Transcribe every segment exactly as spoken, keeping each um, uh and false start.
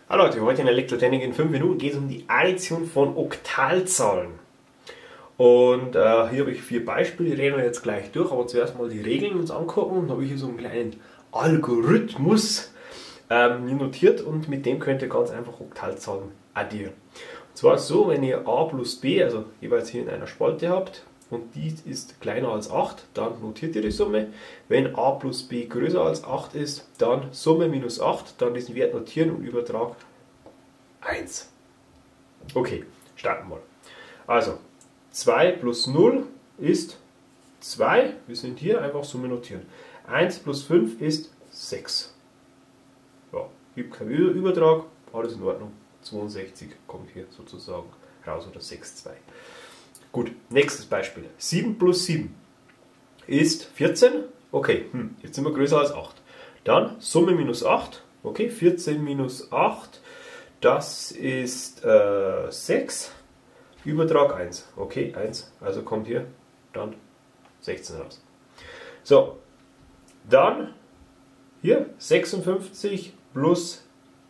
Hallo Leute, heute in Elektrotechnik in fünf Minuten geht es um die Addition von Oktalzahlen. Und äh, hier habe ich vier Beispiele, die reden wir jetzt gleich durch, aber zuerst mal die Regeln uns angucken. Da habe ich hier so einen kleinen Algorithmus ähm, notiert und mit dem könnt ihr ganz einfach Oktalzahlen addieren. Und zwar so, wenn ihr a plus b, also jeweils hier in einer Spalte habt, und die ist kleiner als acht, dann notiert ihr die Summe. Wenn a plus b größer als acht ist, dann Summe minus acht, dann diesen Wert notieren und Übertrag eins. Okay, starten wir mal. Also, zwei plus null ist zwei, wir sind hier, einfach Summe notieren. eins plus fünf ist sechs. Ja, gibt keinen Übertrag, alles in Ordnung. zweiundsechzig kommt hier sozusagen raus oder sechs, zwei. Gut, nächstes Beispiel. sieben plus sieben ist vierzehn. Okay, hm, jetzt sind wir größer als acht. Dann Summe minus acht. Okay, vierzehn minus acht, das ist äh, sechs. Übertrag eins. Okay, eins. Also kommt hier dann sechzehn raus. So, dann hier sechsundfünfzig plus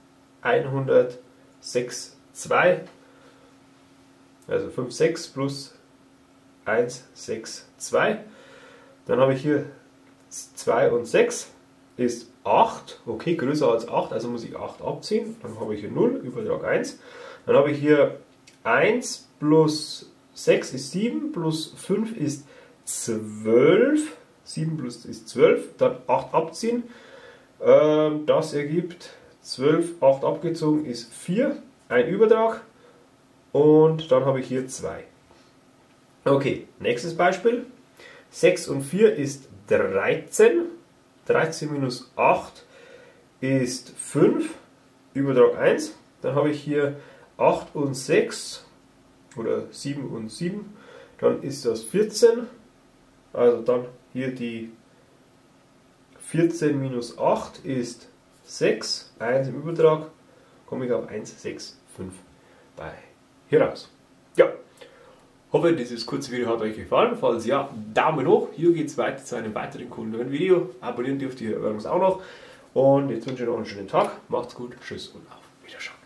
hundertsechs, zwei. Also fünf, sechs plus eins, sechs, zwei. Dann habe ich hier zwei und sechs ist acht. Okay, größer als acht, also muss ich acht abziehen. Dann habe ich hier null, Übertrag eins. Dann habe ich hier eins plus sechs ist sieben, plus fünf ist zwölf. sieben plus ist zwölf, dann acht abziehen. Das ergibt zwölf, acht abgezogen ist vier. Ein Übertrag. Und dann habe ich hier zwei. Okay, nächstes Beispiel. sechs und vier ist dreizehn. dreizehn minus acht ist fünf. Übertrag eins. Dann habe ich hier acht und sechs oder sieben und sieben. Dann ist das vierzehn. Also dann hier die vierzehn minus acht ist sechs. eins im Übertrag. Komme ich auf eins, sechs, fünf bei hier raus. Ja, hoffe, dieses kurze Video hat euch gefallen. Falls ja, Daumen hoch. Hier geht es weiter zu einem weiteren coolen Video. Abonnieren dürft ihr übrigens auch noch. Und jetzt wünsche ich noch einen schönen Tag. Macht's gut. Tschüss und auf Wiedersehen.